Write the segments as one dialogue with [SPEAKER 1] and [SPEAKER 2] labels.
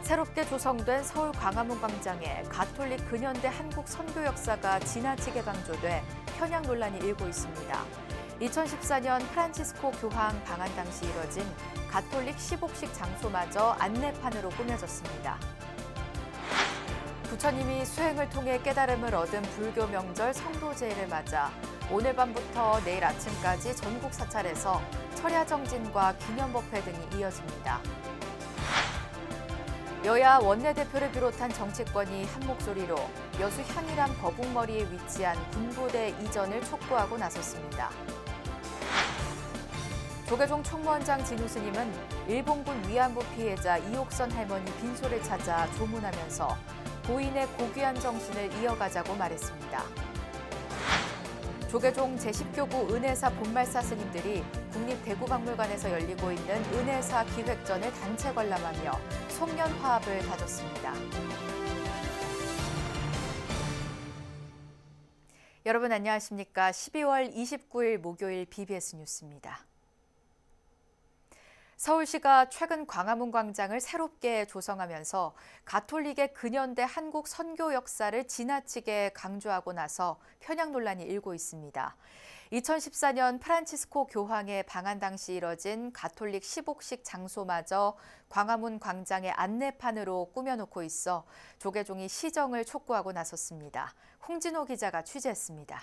[SPEAKER 1] 새롭게 조성된 서울 광화문 광장에 가톨릭 근현대 한국 선교 역사가 지나치게 강조돼 편향 논란이 일고 있습니다. 2014년 프란치스코 교황 방한 당시 이뤄진 가톨릭 시복식 장소마저 안내판으로 꾸며졌습니다. 부처님이 수행을 통해 깨달음을 얻은 불교 명절 성도제를 맞아 오늘 밤부터 내일 아침까지 전국 사찰에서 철야정진과 기념법회 등이 이어집니다. 여야 원내대표를 비롯한 정치권이 한 목소리로 여수 향일암 거북머리에 위치한 군부대 이전을 촉구하고 나섰습니다. 조계종 총무원장 진우 스님은 일본군 위안부 피해자 이옥선 할머니 빈소를 찾아 조문하면서 고인의 고귀한 정신을 이어가자고 말했습니다. 조계종 제10교구 은혜사 본말사 스님들이 국립대구박물관에서 열리고 있는 은혜사 기획전을 단체 관람하며 송년화합을 다졌습니다. 여러분 안녕하십니까? 12월 29일 목요일 BBS 뉴스입니다. 서울시가 최근 광화문 광장을 새롭게 조성하면서 가톨릭의 근현대 한국 선교 역사를 지나치게 강조하고 나서 편향 논란이 일고 있습니다. 2014년 프란치스코 교황의 방한 당시 이뤄진 가톨릭 시복식 장소마저 광화문 광장의 안내판으로 꾸며놓고 있어 조계종이 시정을 촉구하고 나섰습니다. 홍진호 기자가 취재했습니다.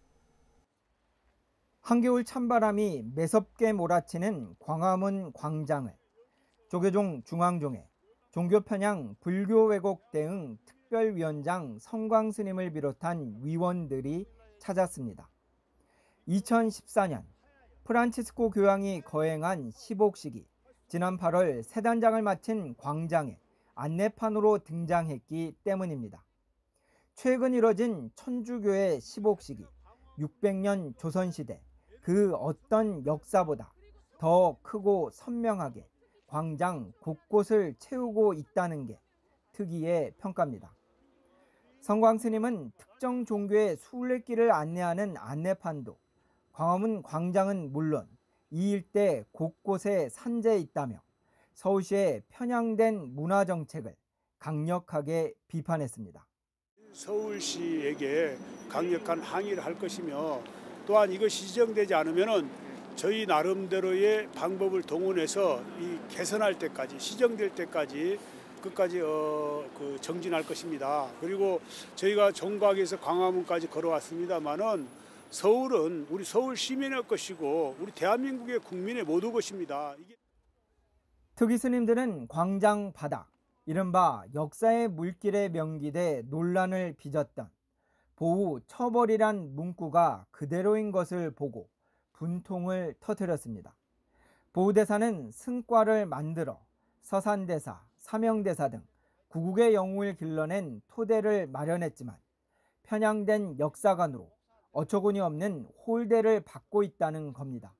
[SPEAKER 2] 한겨울 찬바람이 매섭게 몰아치는 광화문 광장을 조계종 중앙종회, 종교편향 불교 왜곡 대응 특별위원장 성광 스님을 비롯한 위원들이 찾았습니다. 2014년 프란치스코 교황이 거행한 시복식이 지난 8월 새 단장을 마친 광장에 안내판으로 등장했기 때문입니다. 최근 이뤄진 천주교의 시복식이 600년 조선시대 그 어떤 역사보다 더 크고 선명하게 광장 곳곳을 채우고 있다는 게 특이의 평가입니다. 성광 스님은 특정 종교의 순례길을 안내하는 안내판도 광화문 광장은 물론 이 일대 곳곳에 산재해 있다며 서울시의 편향된 문화정책을 강력하게 비판했습니다.
[SPEAKER 3] 서울시에게 강력한 항의를 할 것이며 또한 이것이 시정되지 않으면 저희 나름대로의 방법을 동원해서 이 개선할 때까지 시정될 때까지 끝까지 정진할 것입니다. 그리고 저희가 종각에서 광화문까지 걸어왔습니다만은 서울은 우리 서울 시민의 것이고 우리 대한민국의 국민의 모두 것입니다.
[SPEAKER 2] 특위 스님들은 광장 바닥, 이른바 역사의 물길에 명기돼 논란을 빚었던 보우 처벌이란 문구가 그대로인 것을 보고 분통을 터뜨렸습니다. 보우대사는 승과를 만들어 서산대사, 사명대사 등 구국의 영웅을 길러낸 토대를 마련했지만 편향된 역사관으로 어처구니 없는 홀대를 받고 있다는 겁니다.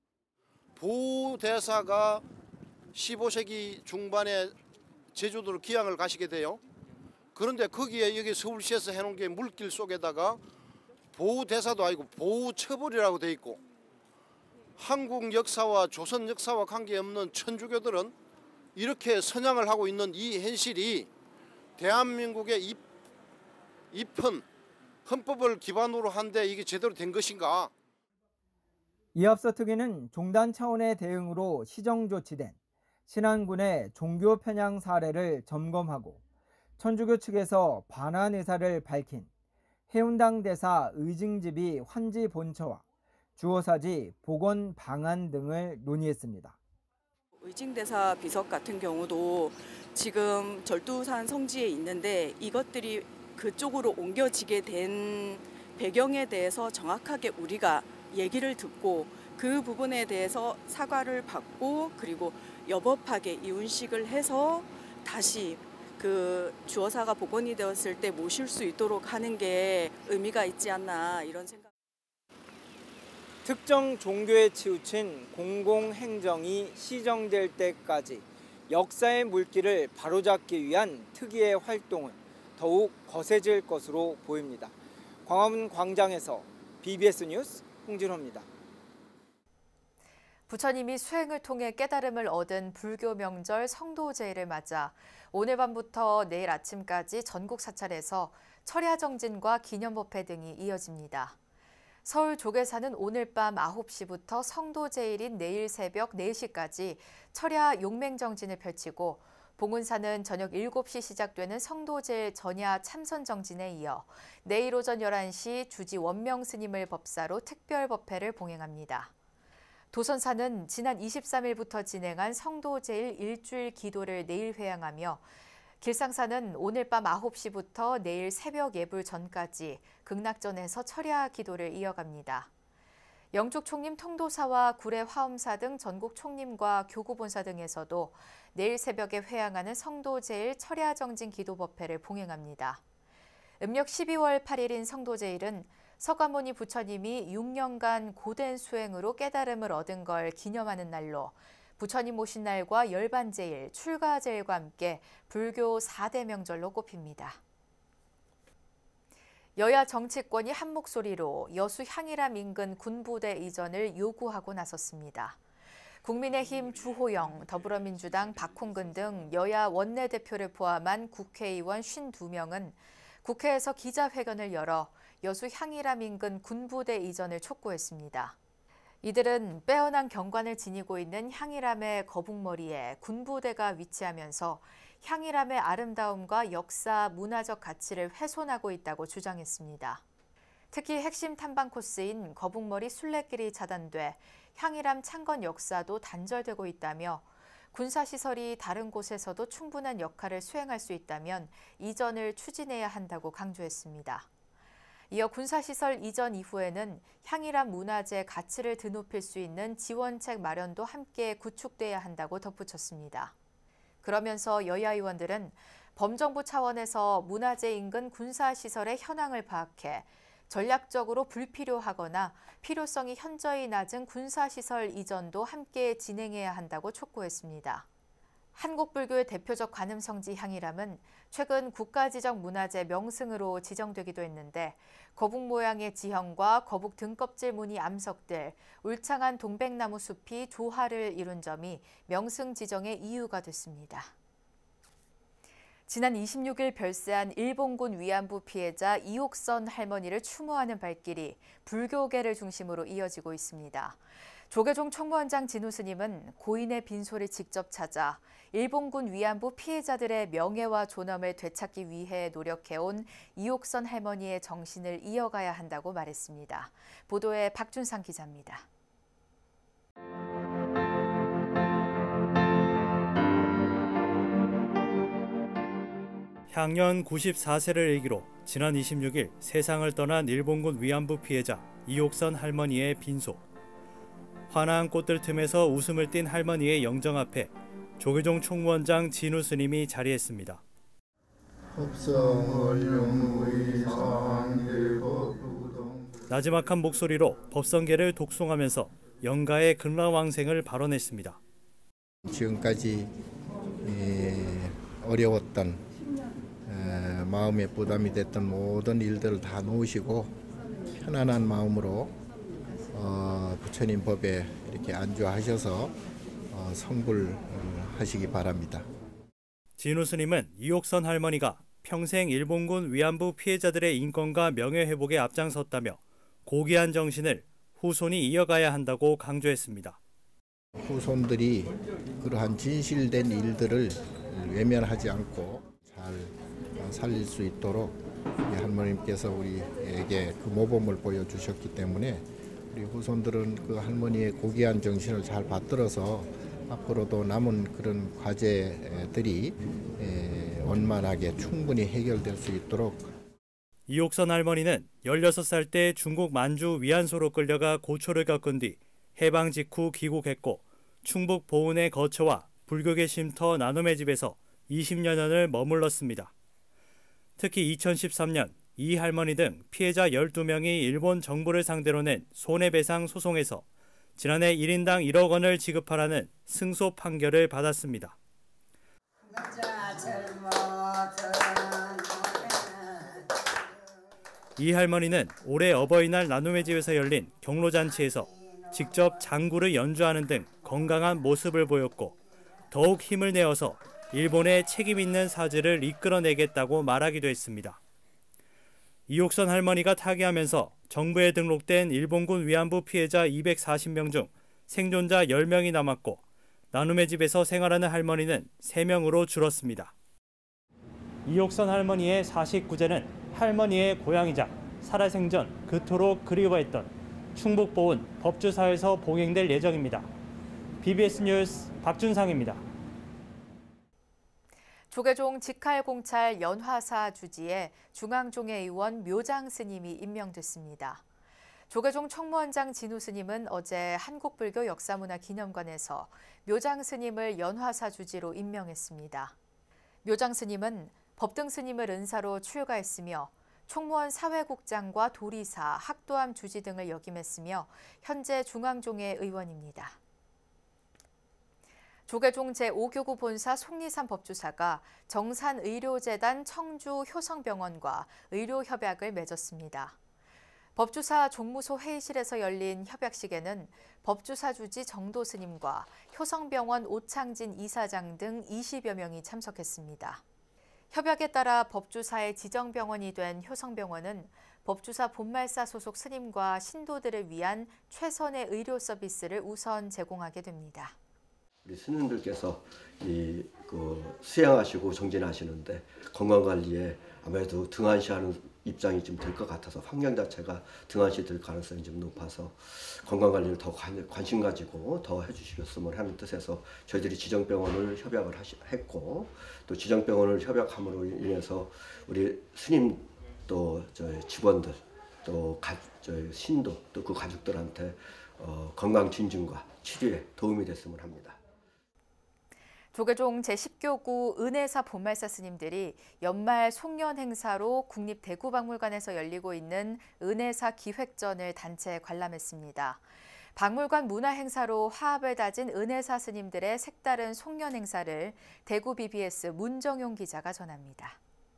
[SPEAKER 4] 보우대사가 15세기 중반에 제주도로 귀향을 가시게 돼요. 그런데 거기에 여기 서울시에서 해놓은 게 물길 속에다가 보우대사도 아니고 보우처벌이라고 돼 있고 한국 역사와 조선 역사와 관계없는 천주교들은 이렇게 선양을 하고 있는 이 현실이 대한민국의 입헌 헌법을 기반으로 한데 이게 제대로 된 것인가?
[SPEAKER 2] 이에 앞서 특위는 종단 차원의 대응으로 시정 조치된 신안군의 종교 편향 사례를 점검하고 천주교 측에서 반환 의사를 밝힌 해운당 대사 의징집이 환지 본처와 주호사지 복원 방안 등을 논의했습니다.
[SPEAKER 5] 의징대사 비석 같은 경우도 지금 절두산 성지에 있는데 이것들이 그쪽으로 옮겨지게 된 배경에 대해서 정확하게 우리가 얘기를 듣고 그 부분에 대해서 사과를 받고 그리고 여법하게 이혼식을 해서 다시 그 주어사가 복원이 되었을 때 모실 수 있도록 하는 게 의미가 있지 않나 이런 생각.
[SPEAKER 2] 특정 종교에 치우친 공공행정이 시정될 때까지 역사의 물길을 바로잡기 위한 특위의 활동은 더욱 거세질 것으로 보입니다. 광화문 광장에서 BBS 뉴스 홍진호입니다.
[SPEAKER 1] 부처님이 수행을 통해 깨달음을 얻은 불교 명절 성도제일을 맞아 오늘 밤부터 내일 아침까지 전국 사찰에서 철야정진과 기념법회 등이 이어집니다. 서울 조계사는 오늘 밤 9시부터 성도제일인 내일 새벽 4시까지 철야 용맹정진을 펼치고 봉은사는 저녁 7시 시작되는 성도제일 전야 참선정진에 이어 내일 오전 11시 주지 원명 스님을 법사로 특별법회를 봉행합니다. 도선사는 지난 23일부터 진행한 성도제일 일주일 기도를 내일 회양하며 길상사는 오늘 밤 9시부터 내일 새벽 예불 전까지 극락전에서 철야 기도를 이어갑니다. 영축 총림 통도사와 구례 화엄사 등 전국 총림과 교구본사 등에서도 내일 새벽에 회양하는 성도제일 철야정진 기도법회를 봉행합니다. 음력 12월 8일인 성도제일은 서가모니 부처님이 6년간 고된 수행으로 깨달음을 얻은 걸 기념하는 날로 부처님 오신 날과 열반제일, 출가제일과 함께 불교 4대 명절로 꼽힙니다. 여야 정치권이 한 목소리로 여수 향일암 인근 군부대 이전을 요구하고 나섰습니다. 국민의힘 주호영, 더불어민주당 박홍근 등 여야 원내대표를 포함한 국회의원 52명은 국회에서 기자회견을 열어 여수 향일암 인근 군부대 이전을 촉구했습니다. 이들은 빼어난 경관을 지니고 있는 향일암의 거북머리에 군부대가 위치하면서 향일암의 아름다움과 역사, 문화적 가치를 훼손하고 있다고 주장했습니다. 특히 핵심 탐방 코스인 거북머리 순례길이 차단돼 향일암 창건 역사도 단절되고 있다며 군사시설이 다른 곳에서도 충분한 역할을 수행할 수 있다면 이전을 추진해야 한다고 강조했습니다. 이어 군사시설 이전 이후에는 향일암 문화재 가치를 드높일 수 있는 지원책 마련도 함께 구축돼야 한다고 덧붙였습니다. 그러면서 여야 의원들은 범정부 차원에서 문화재 인근 군사시설의 현황을 파악해 전략적으로 불필요하거나 필요성이 현저히 낮은 군사시설 이전도 함께 진행해야 한다고 촉구했습니다. 한국불교의 대표적 관음성지 향일암은 최근 국가지정 문화재 명승으로 지정되기도 했는데 거북 모양의 지형과 거북 등껍질 무늬 암석들, 울창한 동백나무 숲이 조화를 이룬 점이 명승 지정의 이유가 됐습니다. 지난 26일 별세한 일본군 위안부 피해자 이옥선 할머니를 추모하는 발길이 불교계를 중심으로 이어지고 있습니다. 조계종 총무원장 진우 스님은 고인의 빈소를 직접 찾아 일본군 위안부 피해자들의 명예와 존엄을 되찾기 위해 노력해온 이옥선 할머니의 정신을 이어가야 한다고 말했습니다. 보도에 박준상 기자입니다.
[SPEAKER 6] 향년 94세를 일기로 지난 26일 세상을 떠난 일본군 위안부 피해자 이옥선 할머니의 빈소. 환한 꽃들 틈에서 웃음을 띤 할머니의 영정 앞에 조계종 총무원장 진우 스님이 자리했습니다. 나지막한 목소리로 법성계를 독송하면서 영가의 근라왕생을 발언했습니다.
[SPEAKER 7] 지금까지 어려웠던 마음에 부담이 됐던 모든 일들을 다 놓으시고 편안한 마음으로 부처님 법에 이렇게 안주하셔서 성불하시기 바랍니다.
[SPEAKER 6] 진우 스님은 이옥선 할머니가 평생 일본군 위안부 피해자들의 인권과 명예 회복에 앞장섰다며 고귀한 정신을 후손이 이어가야 한다고 강조했습니다.
[SPEAKER 7] 후손들이 그러한 진실된 일들을 외면하지 않고 잘 살릴 수 있도록 할머님께서 우리에게 그 모범을 보여주셨기 때문에 우리 후손들은 그 할머니의 고귀한 정신을 잘 받들어서 앞으로도 남은 그런 과제들이 원만하게 충분히 해결될 수 있도록.
[SPEAKER 6] 이옥선 할머니는 16살 때 중국 만주 위안소로 끌려가 고초를 겪은 뒤 해방 직후 귀국했고 충북 보은의 거처와 불교계 쉼터 나눔의 집에서 20여 년을 머물렀습니다. 특히 2013년 이 할머니 등 피해자 12명이 일본 정부를 상대로 낸 손해배상 소송에서 지난해 1인당 1억 원을 지급하라는 승소 판결을 받았습니다. 이 할머니는 올해 어버이날 나눔의 집에서 열린 경로잔치에서 직접 장구를 연주하는 등 건강한 모습을 보였고 더욱 힘을 내어서 일본의 책임 있는 사죄를 이끌어내겠다고 말하기도 했습니다. 이옥선 할머니가 타계하면서 정부에 등록된 일본군 위안부 피해자 240명 중 생존자 10명이 남았고 나눔의 집에서 생활하는 할머니는 3명으로 줄었습니다. 이옥선 할머니의 49제는 할머니의 고향이자 살아생전 그토록 그리워했던 충북보은 법주사에서 봉행될 예정입니다. BBS 뉴스 박준상입니다.
[SPEAKER 1] 조계종 직할공찰 연화사 주지에 중앙종회 의원 묘장 스님이 임명됐습니다. 조계종 총무원장 진우 스님은 어제 한국불교 역사문화기념관에서 묘장 스님을 연화사 주지로 임명했습니다. 묘장 스님은 법등 스님을 은사로 출가했으며 총무원 사회국장과 도리사, 학도암 주지 등을 역임했으며 현재 중앙종회 의원입니다. 조계종 제5교구 본사 속리산 법주사가 정산의료재단 청주효성병원과 의료협약을 맺었습니다. 법주사 종무소 회의실에서 열린 협약식에는 법주사 주지 정도 스님과 효성병원 오창진 이사장 등 20여 명이 참석했습니다. 협약에 따라 법주사의 지정병원이 된 효성병원은 법주사 본말사 소속 스님과 신도들을 위한 최선의 의료 서비스를 우선 제공하게 됩니다.
[SPEAKER 8] 우리 스님들께서 수양하시고 정진하시는데 건강관리에 아무래도 등한시하는 입장이 좀 될 것 같아서 환경 자체가 등한시 될 가능성이 좀 높아서 건강관리를 더 관심 가지고 더 해주시겠으면 하는 뜻에서 저희들이 지정병원을 협약을 했고 또 지정병원을 협약함으로 인해서 우리 스님 또 저희 직원들 또 저희 신도 또 그 가족들한테 건강 진증과 치료에 도움이 됐으면 합니다.
[SPEAKER 1] 조계종 제10교구 은혜사 본말사 스님들이 연말 송년 행사로 국립대구박물관에서 열리고 있는 은혜사 기획전을 단체 관람했습니다. 박물관 문화행사로 화합을 다진 은혜사 스님들의 색다른 송년 행사를 대구 BBS 문정용 기자가 전합니다.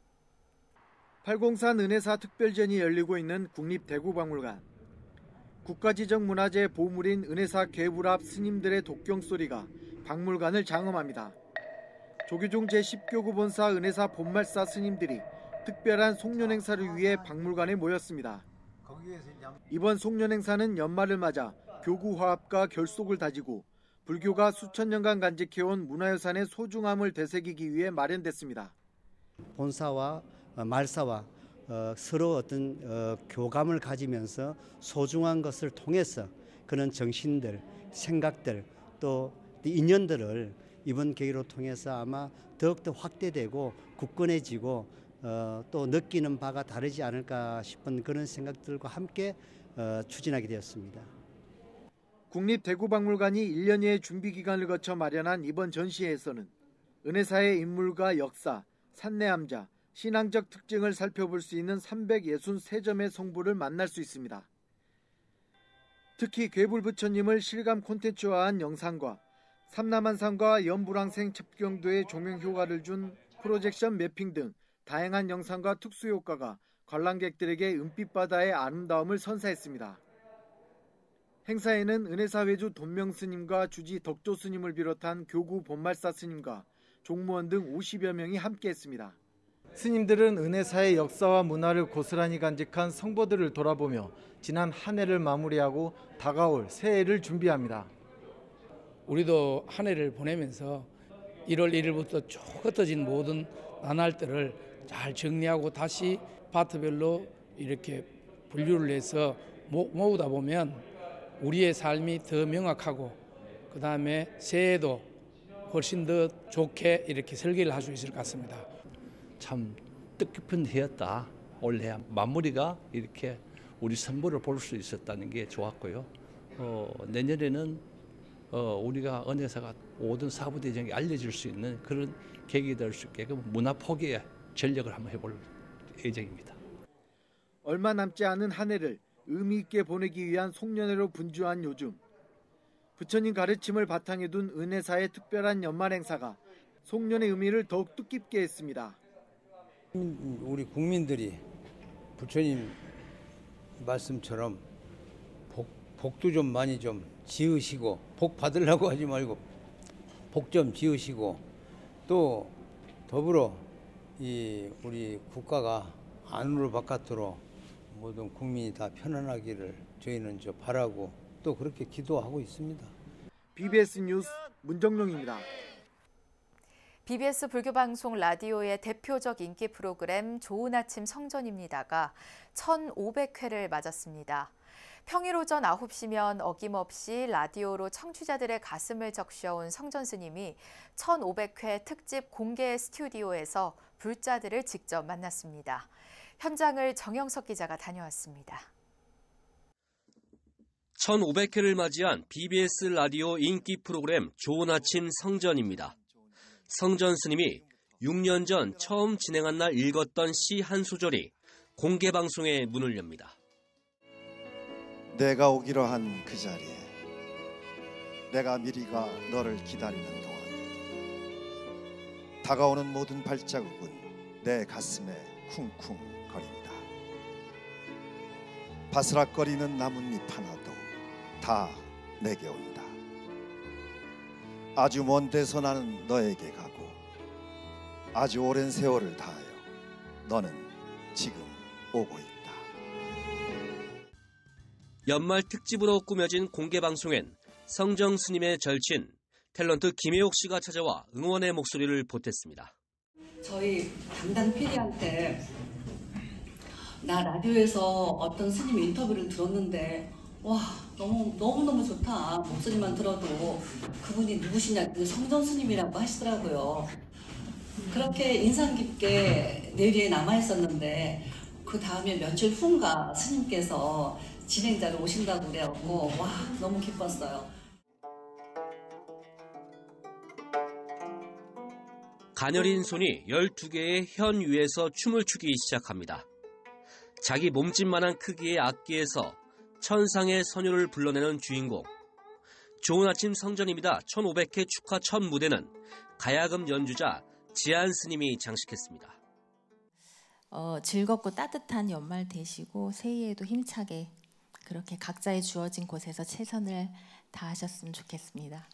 [SPEAKER 9] 팔공산 은혜사 특별전이 열리고 있는 국립대구박물관. 국가지정문화재 보물인 은혜사 계불 앞 스님들의 독경 소리가 박물관을 장엄합니다. 조계종 제10교구 본사 은혜사 본말사 스님들이 특별한 송년 행사를 위해 박물관에 모였습니다. 이번 송년 행사는 연말을 맞아 교구 화합과 결속을 다지고 불교가 수천 년간 간직해온 문화유산의 소중함을 되새기기 위해 마련됐습니다.
[SPEAKER 10] 본사와 말사와 서로 어떤 교감을 가지면서 소중한 것을 통해서 그런 정신들, 생각들 또 인연들을 이번 계기로 통해서 아마 더욱더 확대되고 굳건해지고 또 느끼는 바가 다르지 않을까 싶은 그런 생각들과 함께 추진하게 되었습니다.
[SPEAKER 9] 국립대구박물관이 1년여의 준비기간을 거쳐 마련한 이번 전시회에서는 은혜사의 인물과 역사, 산내함자, 신앙적 특징을 살펴볼 수 있는 363점의 성부를 만날 수 있습니다. 특히 괴불부처님을 실감 콘텐츠화한 영상과 삼남한산과 연불왕생 첩경도의 조명 효과를 준 프로젝션 매핑 등 다양한 영상과 특수효과가 관람객들에게 은빛바다의 아름다움을 선사했습니다. 행사에는 은혜사 회주 돈명스님과 주지 덕조스님을 비롯한 교구 본말사 스님과 종무원 등 50여 명이 함께했습니다. 스님들은 은혜사의 역사와 문화를 고스란히 간직한 성보들을 돌아보며 지난 한 해를 마무리하고 다가올 새해를 준비합니다.
[SPEAKER 11] 우리도 한 해를 보내면서 1월 1일부터 쭉 흩어진 모든 나날들을 잘 정리하고 다시 파트별로 이렇게 분류를 해서 모으다 보면 우리의 삶이 더 명확하고 그 다음에 새해도 훨씬 더 좋게 이렇게 설계를 할 수 있을 것 같습니다.
[SPEAKER 12] 참 뜻깊은 해였다. 올해 마무리가 이렇게 우리 선보를 볼 수 있었다는 게 좋았고요. 내년에는 우리가 은혜사가 모든 사부대중에게 알려질 수 있는 그런 계기가 될 수 있게끔 문화 포기에 전력을 한번 해볼 예정입니다.
[SPEAKER 9] 얼마 남지 않은 한 해를 의미 있게 보내기 위한 송년회로 분주한 요즘, 부처님 가르침을 바탕에 둔 은혜사의 특별한 연말 행사가 송년의 의미를 더욱 뜻깊게 했습니다.
[SPEAKER 13] 우리 국민들이 부처님 말씀처럼 복도 좀 많이 좀 지으시고 복 받으려고 하지 말고 복 좀 지으시고 또 더불어 우리 국가가 안으로 바깥으로 모든 국민이 다 편안하기를 저희는 바라고 또 그렇게 기도하고 있습니다.
[SPEAKER 9] BBS 뉴스 문정룡입니다.
[SPEAKER 1] BBS 불교방송 라디오의 대표적 인기 프로그램 좋은 아침 성전입니다가 1,500회를 맞았습니다. 평일 오전 9시면 어김없이 라디오로 청취자들의 가슴을 적셔온 성전 스님이 1,500회 특집 공개 스튜디오에서 불자들을 직접 만났습니다. 현장을 정영석 기자가 다녀왔습니다.
[SPEAKER 14] 1,500회를 맞이한 BBS 라디오 인기 프로그램 좋은 아침 성전입니다. 성전 스님이 6년 전 처음 진행한 날 읽었던 시 한 소절이 공개 방송에 문을 엽니다.
[SPEAKER 15] 내가 오기로 한 그 자리에 내가 미리가 너를 기다리는 동안 다가오는 모든 발자국은 내 가슴에 쿵쿵거린다. 바스락거리는 나뭇잎 하나도 다 내게 온다. 아주 먼 데서 나는 너에게 가고 아주 오랜 세월을 다하여 너는 지금 오고 있다.
[SPEAKER 14] 연말 특집으로 꾸며진 공개 방송엔 성정 스님의 절친 탤런트 김혜옥 씨가 찾아와 응원의 목소리를 보탰습니다.
[SPEAKER 16] 저희 담당 PD한테 나 라디오에서 어떤 스님 인터뷰를 들었는데 와 너무 좋다. 목소리만 들어도 그분이 누구시냐 성전 스님이라고 하시더라고요. 그렇게 인상 깊게 뇌리에 남아 있었는데 그 다음에 며칠 후인가 스님께서 진행자로 오신다고 그래갖고 와 너무 기뻤어요.
[SPEAKER 14] 가녀린 손이 12개의 현 위에서 춤을 추기 시작합니다. 자기 몸집만한 크기의 악기에서 천상의 선율을 불러내는 주인공. 좋은 아침 성전입니다. 1,500회 축하 첫 무대는 가야금 연주자 지안 스님이 장식했습니다.
[SPEAKER 17] 즐겁고 따뜻한 연말 되시고 새해에도 힘차게 그렇게 각자의 주어진 곳에서 최선을 다하셨으면 좋겠습니다.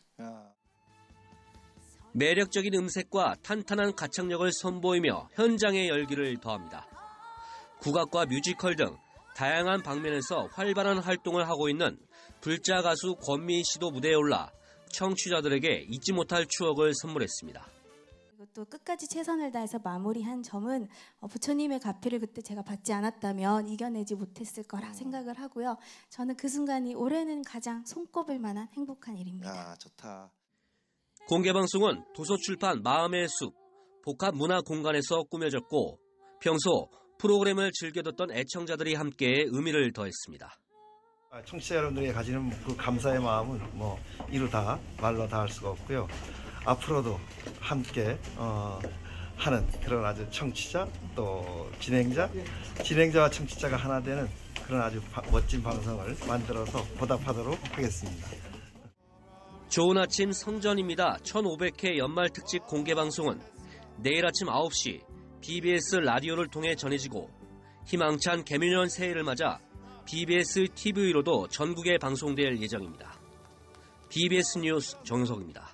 [SPEAKER 14] 매력적인 음색과 탄탄한 가창력을 선보이며 현장의 열기를 더합니다. 국악과 뮤지컬 등 다양한 방면에서 활발한 활동을 하고 있는 불자 가수 권미희 씨도 무대에 올라 청취자들에게 잊지 못할 추억을 선물했습니다.
[SPEAKER 18] 또 끝까지 최선을 다해서 마무리한 점은 부처님의 가피를 그때 제가 받지 않았다면 이겨내지 못했을 거라 생각을 하고요. 저는 그 순간이 올해는 가장 손꼽을 만한 행복한 일입니다.
[SPEAKER 15] 야, 좋다.
[SPEAKER 14] 공개방송은 도서출판 마음의 숲, 복합문화공간에서 꾸며졌고 평소 프로그램을 즐겨 듣던 애청자들이 함께 의미를 더했습니다.
[SPEAKER 19] 청취자 여러분들이 가지는 그 감사의 마음은 이루 말로 다 할 수가 없고요. 앞으로도 함께 하는 그런 아주 청취자 또 진행자와 청취자가 하나 되는 그런 아주 멋진 방송을 만들어서 보답하도록 하겠습니다.
[SPEAKER 14] 좋은 아침 성전입니다. 1,500회 연말 특집 공개 방송은 내일 아침 9시 BBS 라디오를 통해 전해지고 희망찬 개묘년 새해를 맞아 BBS TV로도 전국에 방송될 예정입니다. BBS 뉴스 정석입니다.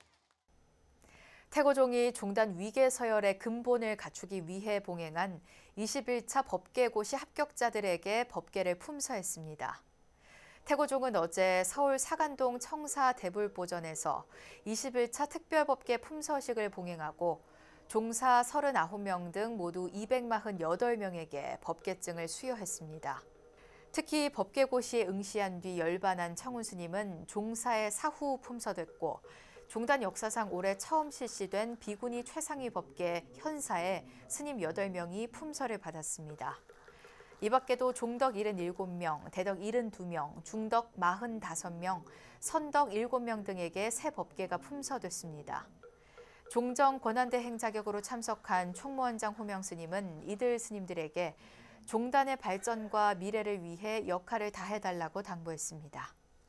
[SPEAKER 1] 태고종이 종단 위계 서열의 근본을 갖추기 위해 봉행한 21차 법계고시 합격자들에게 법계를 품서했습니다. 태고종은 어제 서울 사간동 청사 대불보전에서 21차 특별법계 품서식을 봉행하고 종사 39명 등 모두 248명에게 법계증을 수여했습니다. 특히 법계고시에 응시한 뒤 열반한 청운 스님은 종사의 사후 품서됐고 종단 역사상 올해 처음 실시된 비구니 최상위 법계 현사에 스님 8명이 품서를 받았습니다. 이 밖에도 종덕 77명, 대덕 72명, 중덕 45명, 선덕 7명 등에게 새 법계가 품서됐습니다. 종정 권한대행 자격으로 참석한 총무원장 호명 스님은 이들 스님들에게 종단의 발전과 미래를 위해 역할을 다해달라고 당부했습니다.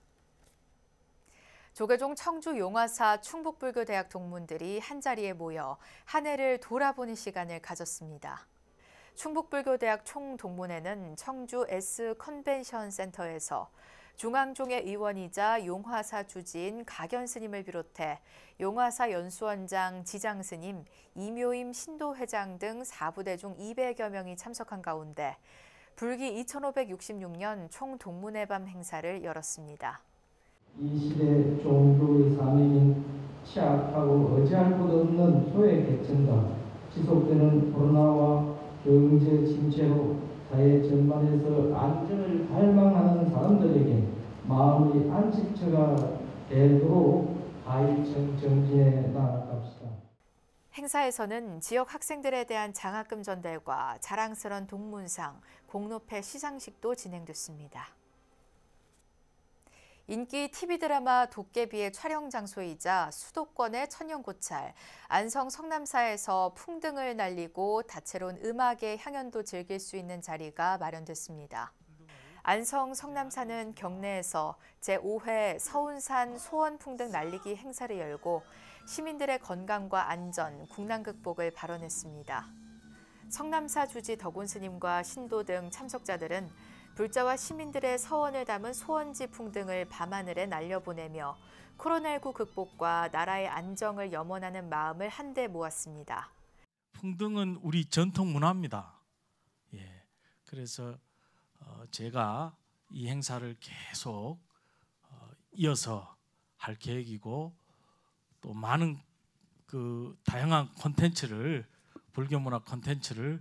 [SPEAKER 1] 조계종 청주 용화사 충북불교대학 동문들이 한자리에 모여 한 해를 돌아보는 시간을 가졌습니다. 충북불교대학 총동문회는 청주 S 컨벤션 센터에서 중앙종회 의원이자 용화사 주지인 각연 스님을 비롯해 용화사 연수원장 지장 스님, 이묘임 신도회장 등 4부대 중 200여 명이 참석한 가운데 불기 2566년 총동문회 밤 행사를 열었습니다.
[SPEAKER 20] 이 시대 종교의 사명인 취약하고 의지할 곳 없는 소외 계층과 지속되는 코로나와 경제 침체로 사회 전반에서 안전을 갈망하는 사람들에게 마음의 안식처가 되도록 가일청 정진해 나아갑시다.
[SPEAKER 1] 행사에서는 지역 학생들에 대한 장학금 전달과 자랑스러운 동문상, 공로패 시상식도 진행됐습니다. 인기 TV 드라마 도깨비의 촬영 장소이자 수도권의 천연고찰, 안성 성남사에서 풍등을 날리고 다채로운 음악의 향연도 즐길 수 있는 자리가 마련됐습니다. 안성 성남사는 경내에서 제5회 서운산 소원풍등 날리기 행사를 열고 시민들의 건강과 안전, 국난 극복을 발언했습니다. 성남사 주지 덕운 스님과 신도 등 참석자들은 불자와 시민들의 서원을 담은 소원지 풍등을 밤하늘에 날려보내며 코로나19 극복과 나라의 안정을 염원하는 마음을 한데 모았습니다.
[SPEAKER 21] 풍등은 우리 전통 문화입니다. 그래서 제가 이 행사를 계속 이어서 할 계획이고 또 많은 다양한 콘텐츠를 불교 문화 콘텐츠를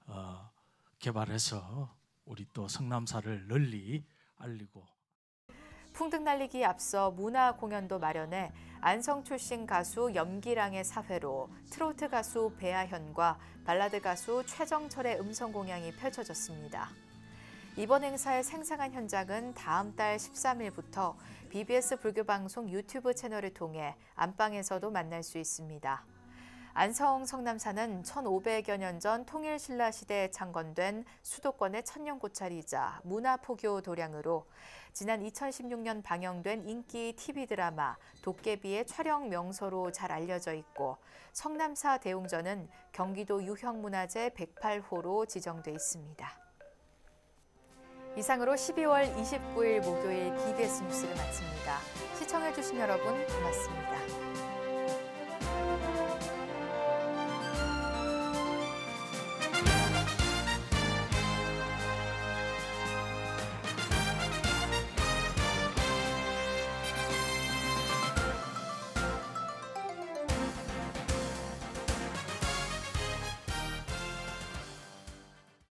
[SPEAKER 21] 개발해서 우리 또 성남사를 널리 알리고.
[SPEAKER 1] 풍등 날리기에 앞서 문화 공연도 마련해 안성 출신 가수 염기랑의 사회로 트로트 가수 배아현과 발라드 가수 최정철의 음성 공양이 펼쳐졌습니다. 이번 행사의 생생한 현장은 다음 달 13일부터 BBS 불교방송 유튜브 채널을 통해 안방에서도 만날 수 있습니다. 안성 성남사는 1500여 년 전 통일신라 시대에 창건된 수도권의 천년고찰이자 문화포교 도량으로 지난 2016년 방영된 인기 TV 드라마 도깨비의 촬영 명소로 잘 알려져 있고 성남사 대웅전은 경기도 유형문화재 108호로 지정돼 있습니다. 이상으로 12월 29일 목요일 BBS 뉴스를 마칩니다. 시청해주신 여러분 고맙습니다.